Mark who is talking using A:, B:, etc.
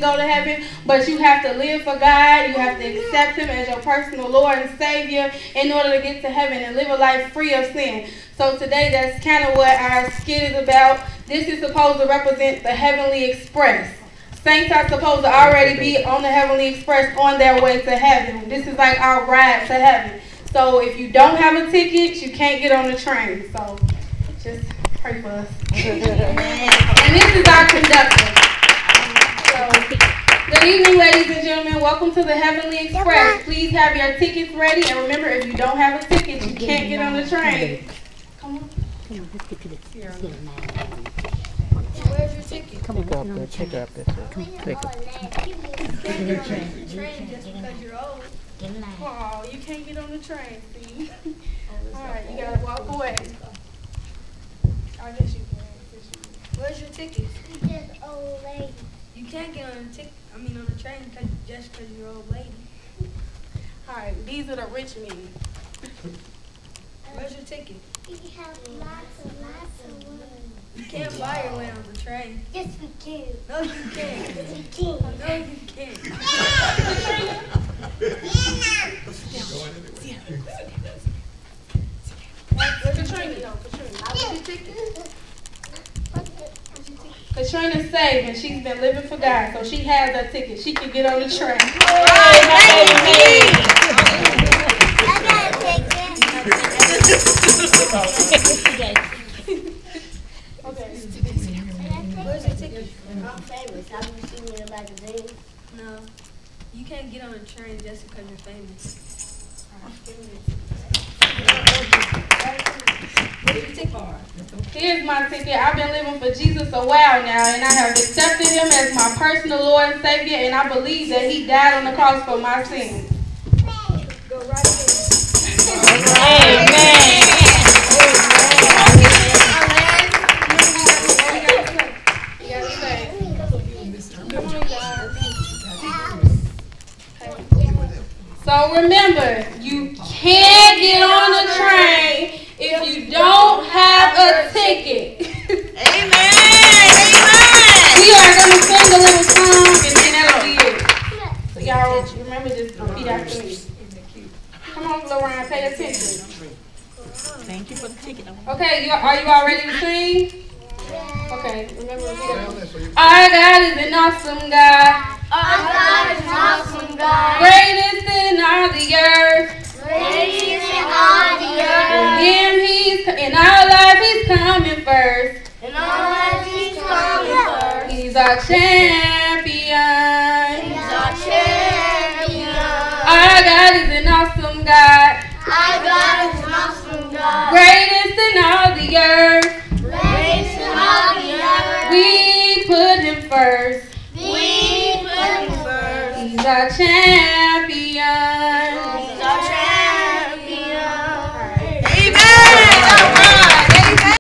A: go to heaven, but you have to live for God. You have to accept Him as your personal Lord and Savior in order to get to heaven and live a life free of sin. So today, that's kind of what our skit is about. This is supposed to represent the Heavenly Express. Saints are supposed to already be on the Heavenly Express on their way to heaven. This is like our ride to heaven. So if you don't have a ticket, you can't get on the train. So just pray for us. And this is our conductor. So, good evening, ladies and gentlemen. Welcome to the Heavenly Express. Please have your tickets ready. And remember, if you don't have a ticket, you can't get on the train. Come on.
B: Let's get to the
A: Where's your ticket?
C: Come on, up there. Take her up there. Come on, take her.
A: You can't get on the train just because you're old. Oh, you can't get on the train, see? Alright, you gotta walk away. I guess you can.
D: Where's your ticket?
E: You just old lady.
D: You can't get on the train just because you're an old lady.
A: Alright, these are the rich men.
D: Where's your ticket?
E: We have lots of money.
D: You can't buy your way on the train.
E: Yes, we can.
D: No, you can't.
E: Yes, we can.
D: No, you can't.
A: Katrina's saved and she's been living for God, so she has her ticket. She can get on the train.
D: Where's your ticket?
E: I'm famous. Have you seen me in a magazine?
D: No. You can't get on the train just because you're famous. Where's your ticket?
A: Here's my ticket. I've been living for Jesus a while now, and I have accepted Him as my personal Lord and Savior, and I believe that He died on the cross for my sins.
D: Go right ahead.
A: Amen. So remember, you can't get on the train if you don't have a ticket.
B: Amen.
A: We are going to sing a little song and then that'll be it. So y'all remember this, repeat after me. Come on, Lorraine, pay attention.
B: Thank you for the ticket.
A: Okay, are you all ready to sing? Okay, remember repeat after me. Our God is an awesome God.
E: Our God is an awesome God.
A: Greatest in all the earth.
E: Greatest in all the
A: In
E: earth.
A: Him, in our life, He's coming first.
E: In our lives, He's coming first.
A: He's our champion.
E: He's our champion.
A: Our God is an awesome God.
E: Our God is an awesome God.
A: Greatest in all the earth.
E: Greatest in all the earth.
A: We put Him first.
E: We put Him first.
A: He's our champion.